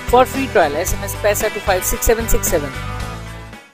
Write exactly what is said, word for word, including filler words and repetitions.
For free trial, S M S PAISA to five six seven six seven.